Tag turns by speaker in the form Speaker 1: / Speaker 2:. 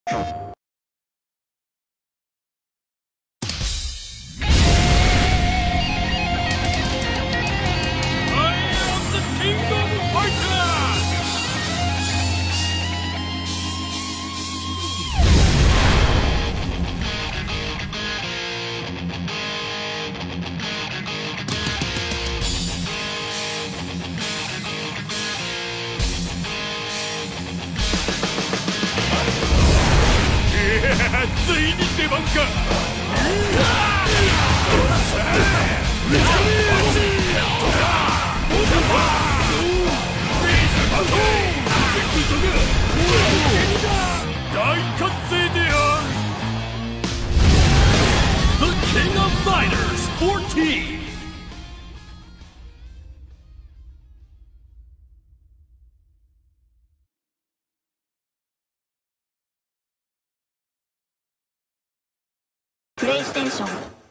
Speaker 1: ついに出番か。大歓声である。 The King of Fighters 14。
Speaker 2: プレイステーション